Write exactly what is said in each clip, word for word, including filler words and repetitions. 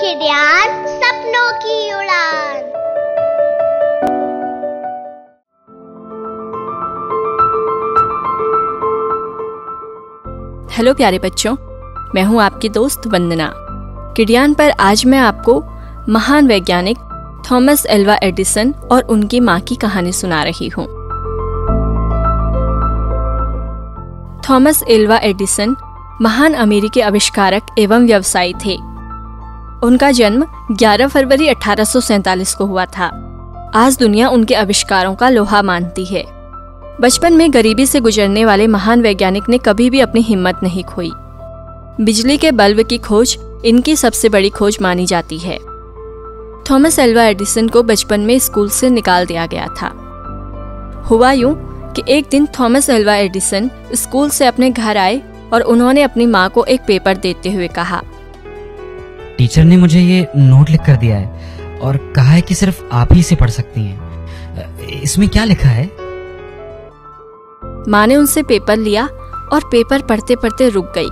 किडियान सपनों की उड़ान। हेलो प्यारे बच्चों, मैं हूं आपकी दोस्त वंदना। किडियान पर आज मैं आपको महान वैज्ञानिक थॉमस एल्वा एडिसन और उनकी मां की कहानी सुना रही हूं। थॉमस एल्वा एडिसन महान अमेरिकी आविष्कारक एवं व्यवसायी थे। उनका जन्म ग्यारह फरवरी अठारह सौ सैंतालीस को हुआ था। आज दुनिया उनके आविष्कारों का लोहा मानती है। बचपन में गरीबी से गुजरने वाले महान वैज्ञानिक ने कभी भी अपनी हिम्मत नहीं खोई। बिजली के बल्ब की खोज इनकी सबसे बड़ी खोज मानी जाती है। थॉमस एल्वा एडिसन को बचपन में स्कूल से निकाल दिया गया था। हुआ यूं कि एक दिन थॉमस एल्वा एडिसन स्कूल से अपने घर आए और उन्होंने अपनी माँ को एक पेपर देते हुए कहा, टीचर ने मुझे ये नोट लिख कर दिया है और कहा है कि सिर्फ आप ही इसे पढ़ सकती हैं। इसमें क्या लिखा है? माँ ने उनसे पेपर लिया और पेपर पढ़ते पढ़ते रुक गई,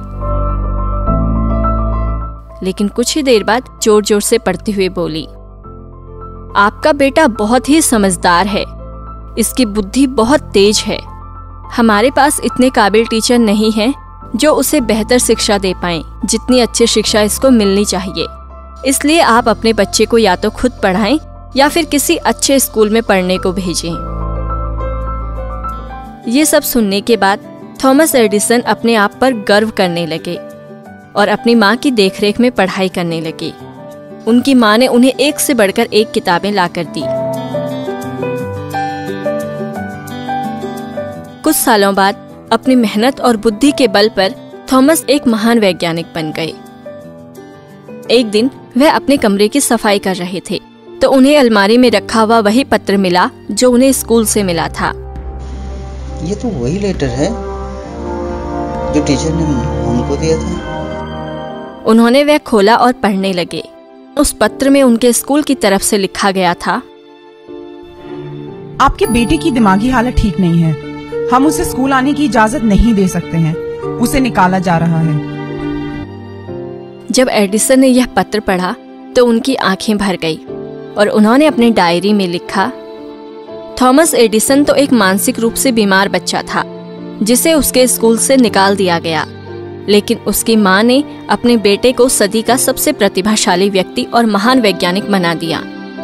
लेकिन कुछ ही देर बाद जोर जोर से पढ़ते हुए बोली, आपका बेटा बहुत ही समझदार है, इसकी बुद्धि बहुत तेज है। हमारे पास इतने काबिल टीचर नहीं हैं जो उसे बेहतर शिक्षा दे पाएं, जितनी अच्छी शिक्षा इसको मिलनी चाहिए। इसलिए आप अपने बच्चे को या तो खुद पढ़ाएं या फिर किसी अच्छे स्कूल में पढ़ने को भेजें। ये सब सुनने के बाद थॉमस एडिसन अपने आप पर गर्व करने लगे और अपनी माँ की देखरेख में पढ़ाई करने लगे। उनकी माँ ने उन्हें एक से बढ़कर एक किताबें लाकर दी। कुछ सालों बाद अपनी मेहनत और बुद्धि के बल पर थॉमस एक महान वैज्ञानिक बन गए। एक दिन वह अपने कमरे की सफाई कर रहे थे तो उन्हें अलमारी में रखा हुआ वही पत्र मिला जो उन्हें स्कूल से मिला था। ये तो वही लेटर है जो टीचर ने हमको दिया था। उन्होंने वह खोला और पढ़ने लगे। उस पत्र में उनके स्कूल की तरफ से लिखा गया था, आपके बेटे की दिमागी हालत ठीक नहीं है, हम उसे स्कूल आने की इजाजत नहीं दे सकते हैं, उसे निकाला जा रहा है। जब एडिसन ने यह पत्र पढ़ा तो उनकी आंखें भर गई और उन्होंने अपनी डायरी में लिखा, थॉमस एडिसन तो एक मानसिक रूप से बीमार बच्चा था जिसे उसके स्कूल से निकाल दिया गया, लेकिन उसकी माँ ने अपने बेटे को सदी का सबसे प्रतिभाशाली व्यक्ति और महान वैज्ञानिक बना दिया।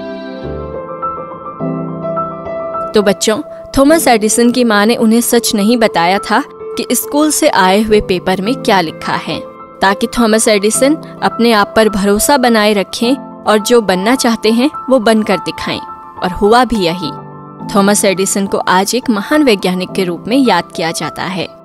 तो बच्चों, थॉमस एडिसन की माँ ने उन्हें सच नहीं बताया था कि स्कूल से आए हुए पेपर में क्या लिखा है, ताकि थॉमस एडिसन अपने आप पर भरोसा बनाए रखें और जो बनना चाहते हैं वो बनकर दिखाएं। और हुआ भी यही। थॉमस एडिसन को आज एक महान वैज्ञानिक के रूप में याद किया जाता है।